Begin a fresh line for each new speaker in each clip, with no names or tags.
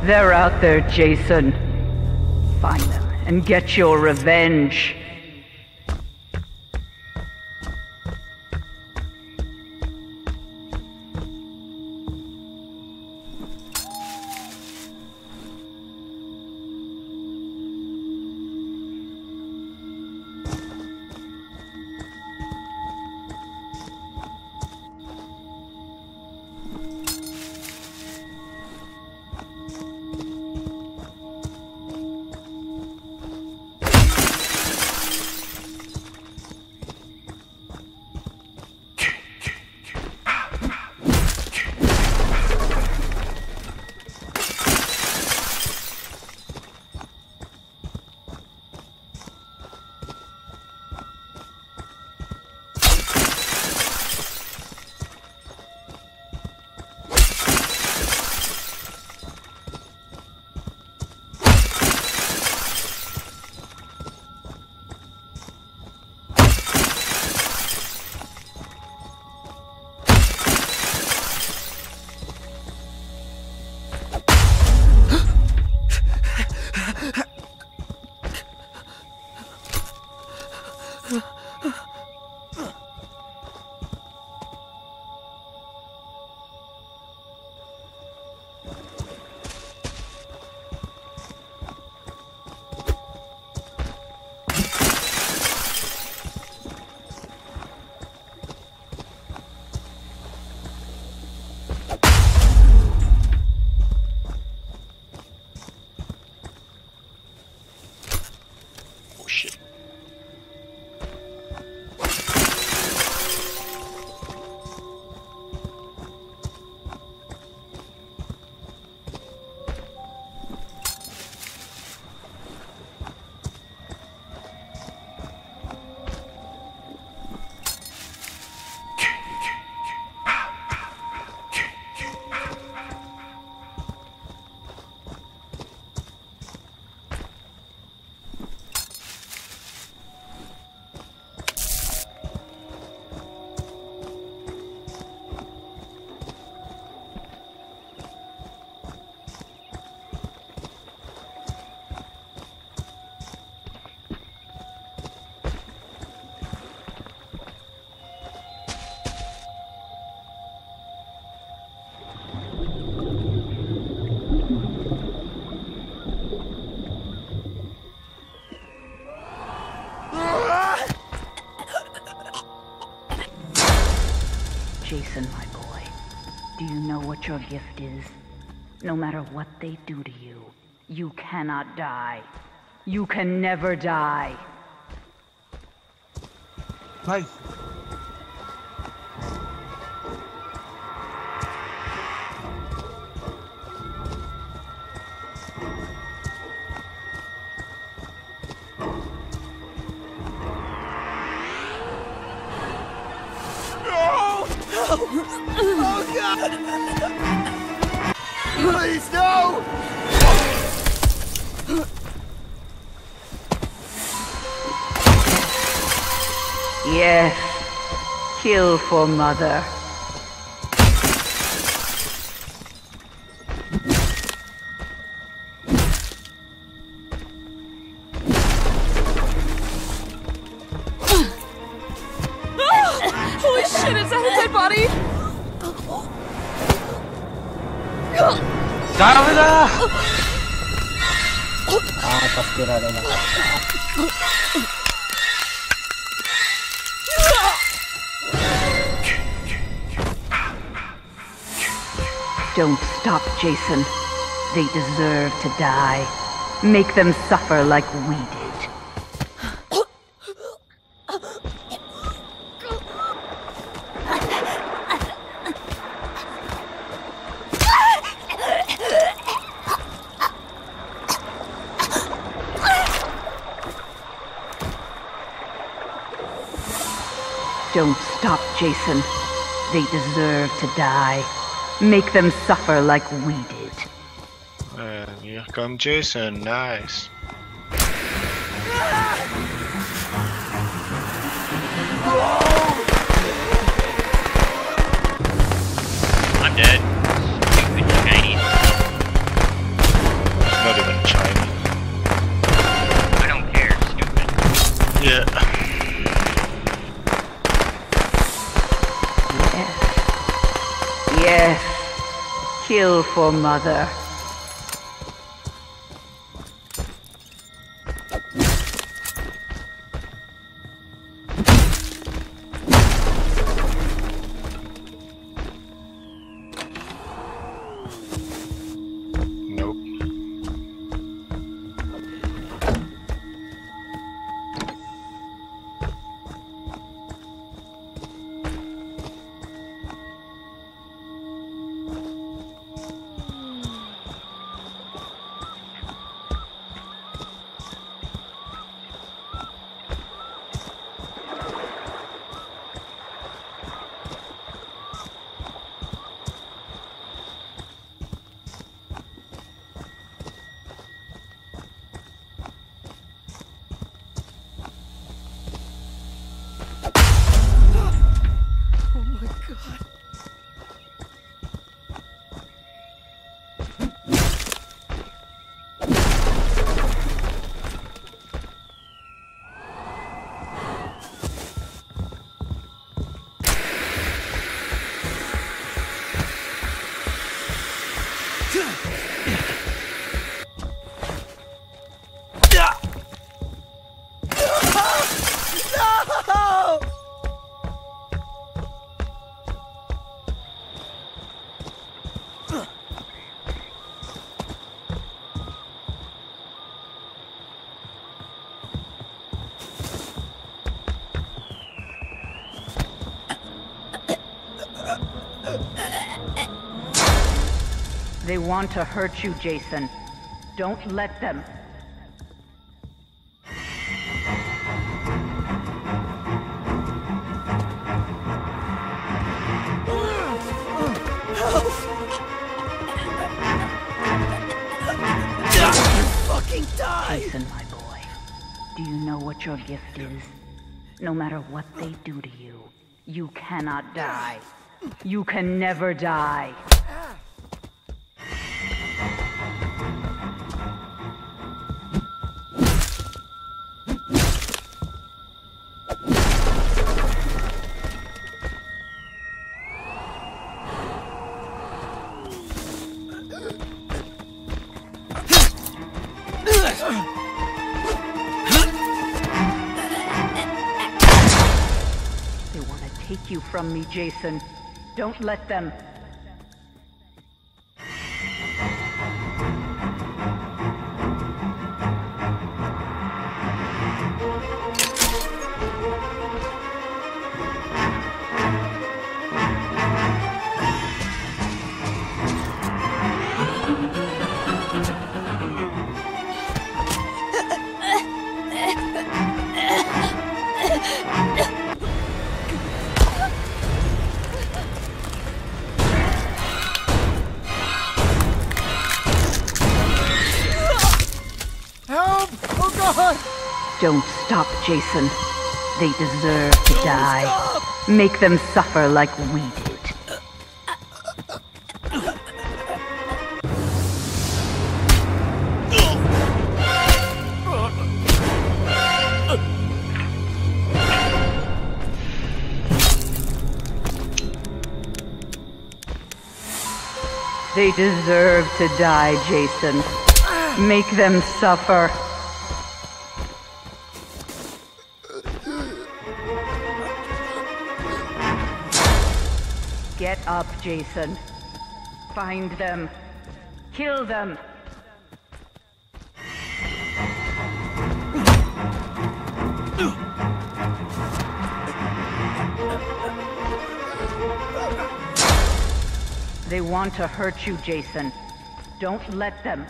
They're out there, Jason. Find them and get your revenge. Jason, my boy, do you know what your gift is? No matter what they do to you, you cannot die. You can never die.
Nice.
Oh God! Please, no!
Yes. Kill for Mother.
Holy shit, is that a dead body?
¡Dámela! Ah, pastirare la
Don't stop, Jason. They deserve to die. Make them suffer like we did. Don't stop, Jason. They deserve to die. Make them suffer like we did.
And here come Jason, nice.
I'm dead. Stupid Chinese.
Yes. Kill for Mother.
Nope.
Oh my god. No!
They want to hurt you, Jason. Don't let them.
Fucking die!
Jason, my boy, do you know what your gift is? No matter what they do to you, you cannot die. You can never die. They want to take you from me, Jason. Don't let them.
Help! Oh god!
Don't stop, Jason. They deserve to die.
Stop!
Make them suffer like we did. They deserve to die, Jason. Make them suffer. Get up, Jason. Find them. Kill them. They want to hurt you, Jason. Don't let them.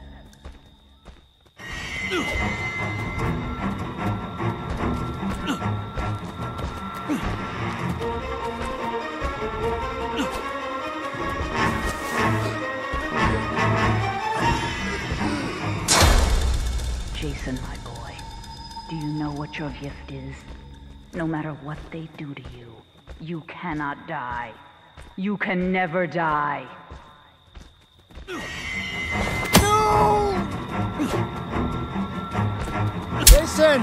Jason, my boy, do you know what your gift is? No matter what they do to you, you cannot die. You can never die.
No! Jason!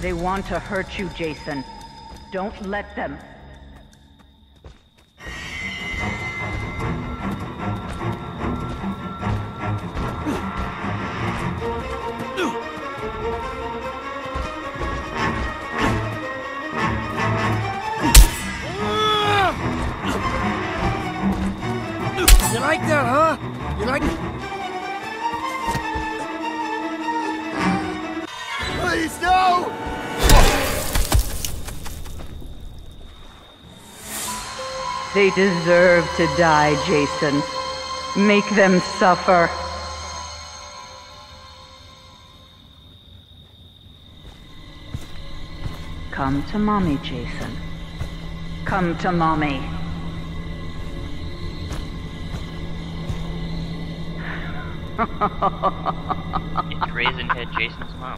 They want to hurt you, Jason. Don't let them.
You like that, huh? You like it? Please, no!
They deserve to die, Jason. Make them suffer. Come to Mommy, Jason. Come to Mommy.
It's Raisin Head Jason's mom.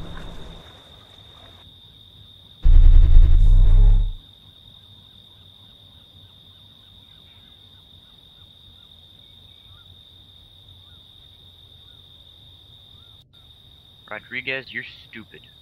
Rodriguez, you're stupid.